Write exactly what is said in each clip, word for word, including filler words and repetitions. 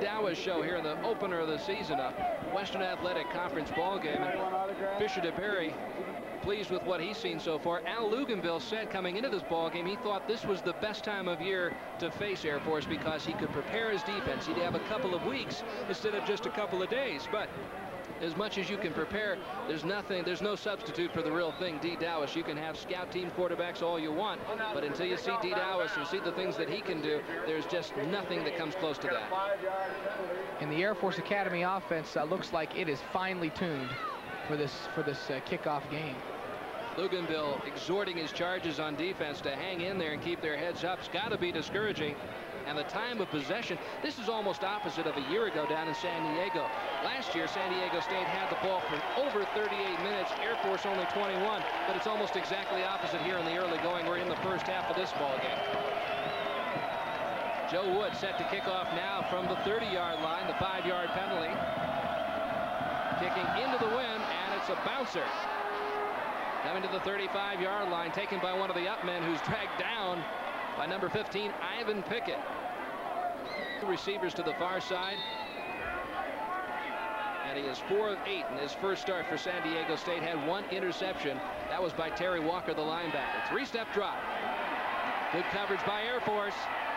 Dow's show here in the opener of the season, a Western Athletic Conference ball game. And Fisher DeBerry pleased with what he's seen so far. Al Luganville said coming into this ball game he thought this was the best time of year to face Air Force because he could prepare his defense. He'd have a couple of weeks instead of just a couple of days. But as much as you can prepare, there's nothing, there's no substitute for the real thing, D. Dowis. You can have scout team quarterbacks all you want, but until you see D. Dowis and see the things that he can do, there's just nothing that comes close to that. And the Air Force Academy offense uh, looks like it is finely tuned for this for this uh, kickoff game. Luganville exhorting his charges on defense to hang in there and keep their heads up. It's got to be discouraging. And the time of possession, this is almost opposite of a year ago down in San Diego. Last year, San Diego State had the ball for over thirty-eight minutes, Air Force only twenty-one, but it's almost exactly opposite here in the early going. We're in the first half of this ball game. Joe Wood set to kick off now from the thirty-yard line, the five-yard penalty. Kicking into the wind, and it's a bouncer. Coming to the thirty-five-yard line, taken by one of the up men who's dragged down by number fifteen, Ivan Pickett. Two receivers to the far side. And he is four of eight in his first start for San Diego State. Had one interception. That was by Terry Walker, the linebacker. Three-step drop. Good coverage by Air Force.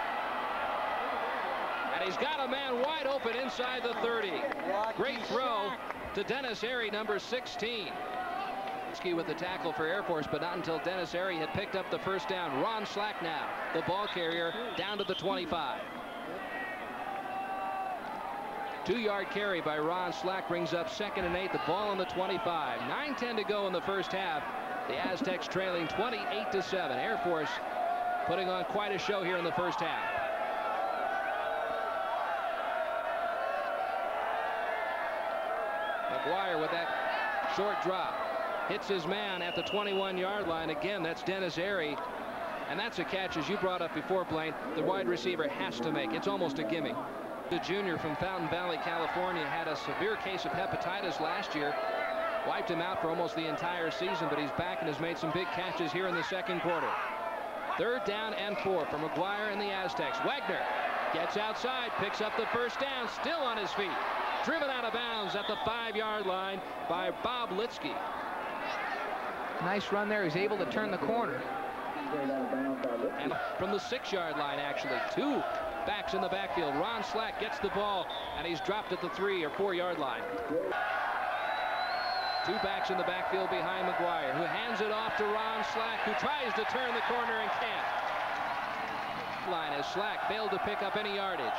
And he's got a man wide open inside the thirty. Great throw to Dennis Airy, number sixteen. With the tackle for Air Force, but not until Dennis Airy had picked up the first down. Ron Slack now, the ball carrier, down to the twenty-five. Two-yard carry by Ron Slack brings up second and eight. The ball on the twenty-five. nine ten to go in the first half. The Aztecs trailing twenty-eight to seven. Air Force putting on quite a show here in the first half. McGuire with that short drop. Hits his man at the twenty-one-yard line. Again, that's Dennis Airy. And that's a catch, as you brought up before, Blaine, the wide receiver has to make. It's almost a gimme. The junior from Fountain Valley, California, had a severe case of hepatitis last year. Wiped him out for almost the entire season, but he's back and has made some big catches here in the second quarter. Third down and four for McGuire and the Aztecs. Wagner gets outside, picks up the first down, still on his feet. Driven out of bounds at the five-yard line by Bob Litsky. Nice run there. He's able to turn the corner. And from the six-yard line, actually, two backs in the backfield. Ron Slack gets the ball, and he's dropped at the three or four-yard line. Two backs in the backfield behind McGuire, who hands it off to Ron Slack, who tries to turn the corner and can't. Line as Slack failed to pick up any yardage.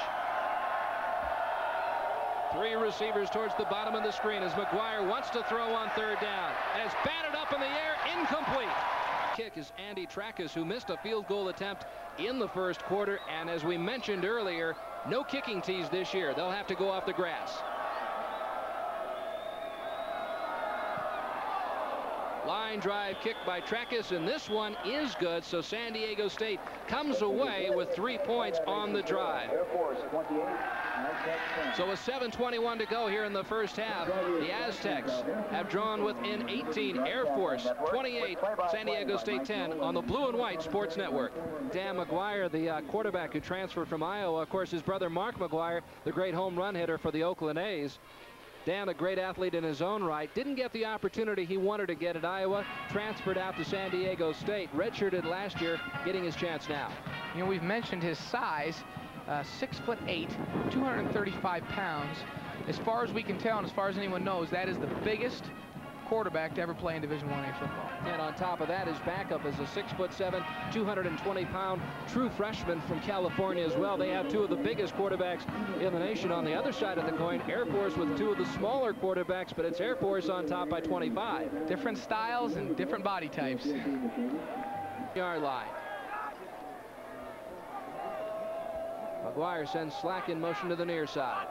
Three receivers towards the bottom of the screen as McGuire wants to throw on third down. And it's batted up in the air, incomplete. Kick is Andy Trackus, who missed a field goal attempt in the first quarter. And as we mentioned earlier, no kicking tees this year. They'll have to go off the grass. Line drive kick by Trackus, and this one is good, so San Diego State comes away with three points on the drive. So with seven twenty-one to go here in the first half, the Aztecs have drawn within eighteen. Air Force twenty-eight, San Diego State ten on the Blue and White Sports Network. Dan McGuire, the uh, quarterback who transferred from Iowa, of course his brother Mark McGuire, the great home run hitter for the Oakland A's. Dan, a great athlete in his own right, didn't get the opportunity he wanted to get at Iowa, transferred out to San Diego State, redshirted last year, getting his chance now. You know, we've mentioned his size, uh, six foot eight, two hundred thirty-five pounds. As far as we can tell, and as far as anyone knows, that is the biggest quarterback to ever play in Division one A football. And on top of that, his backup is a six foot seven, two hundred twenty pound true freshman from California as well. They have two of the biggest quarterbacks in the nation. On the other side of the coin, Air Force with two of the smaller quarterbacks, but it's Air Force on top by twenty-five. Different styles and different body types. Yard line. McGuire sends Slack in motion to the near side.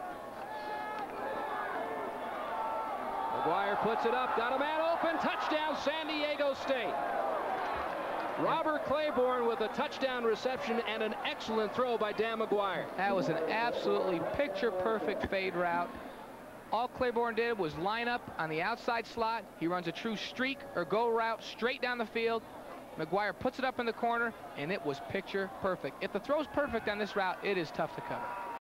McGuire puts it up, got a man open, touchdown San Diego State. Robert Claiborne with a touchdown reception and an excellent throw by Dan McGuire. That was an absolutely picture-perfect fade route. All Claiborne did was line up on the outside slot. He runs a true streak or go route straight down the field. McGuire puts it up in the corner, and it was picture perfect. If the throw's perfect on this route, it is tough to cover.